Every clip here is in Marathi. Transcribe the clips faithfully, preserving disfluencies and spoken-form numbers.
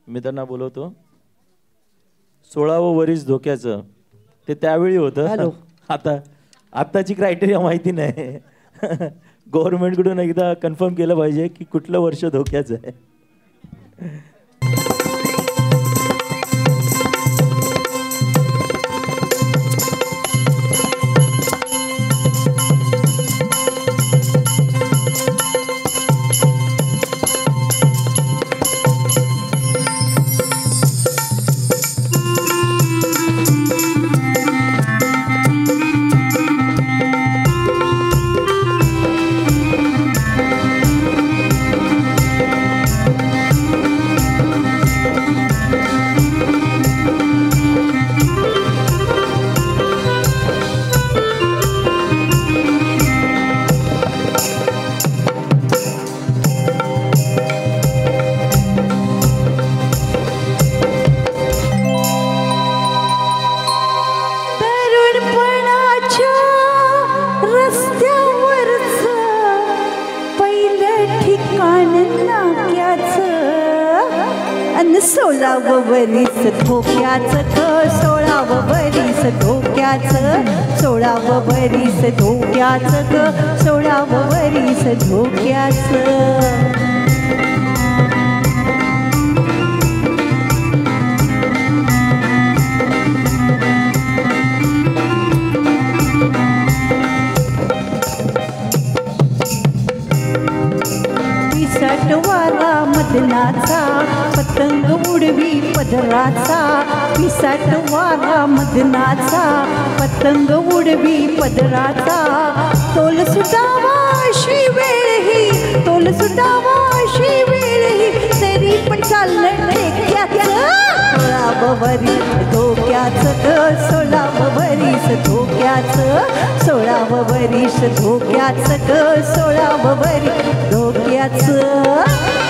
मी त्यांना बोलवतो. सोळावं वरीस धोक्याचं ते त्यावेळी होतं. आता आत्ताची क्रायटेरिया माहिती नाही. गव्हर्नमेंटकडून एकदा कन्फर्म केलं पाहिजे की कुठलं वर्ष धोक्याचं आहे. सोळावं वरीस धोक्याचं ग सोळावं वरीस धोक्याचं सोळावं वरीस धोक्याचं ग सोळावं वरीस धोक्याचं. पिसाटवाला मदनाचा पतंग उडवी पदराचा पिसाटवाला मदनाचा पतंग उडवी पदराचा. तोल सुटावा अशी वेळ ही तोल सुटावा अशी वेळ ही तरी पण चाललं ठेक्याचं. सोळावं वरीस धोक्याचं ग सोळावं वरीस धोक्याचं सोळावं वरीस धोक्याचं ग सोळावं वरीस धोक्याचं.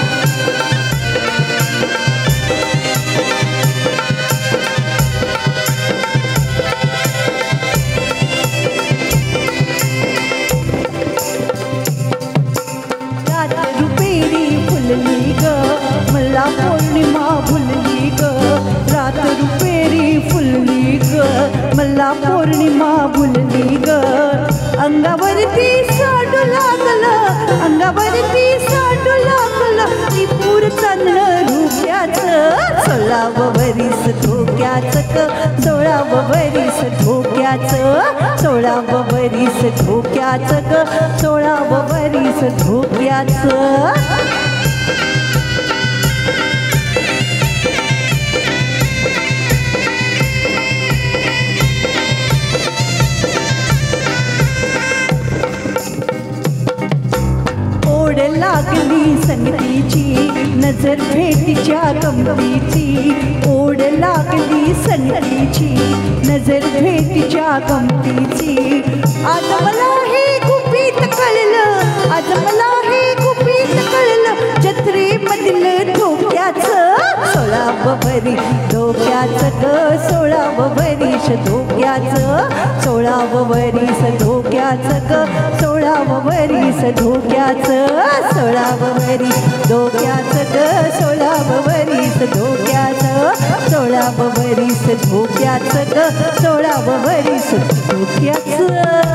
मला पौर्णिमा भुलली ग रात रुपेरी फुलली ग मला पौर्णिमा भुलली ग. अंगावरती साडू लागलं अंगावरती साडू लागलं त्रिपूर चांदणं रुप्याचं. सोळावं वरीस धोक्याचं ग सोळावं वरीस धोक्याचं सोळावं वरीस धोक्याचं ग सोळावं वरीस धोक्याचं. लागली संगतीची नजर भेटीच्या गमतीची ओढ लागली संगतीची नजर भेटीच्या गमतीची. आज मला हे गुपित कळलं आज मला हे गुपित कळलं जत्रेमधील धोक्याचं. सोळावं वरीस धोक्याचं ग सोळावं वरीस धोक्याचं सोळावं वरीस धोक्याचं ग सोळावं वरीस धोक्याचं. सोळावं वरीस धोक्याचं ग सोळावं वरीस धोक्याचं सोळावं वरीस धोक्याचं ग सोळावं वरीस धोक्याचं.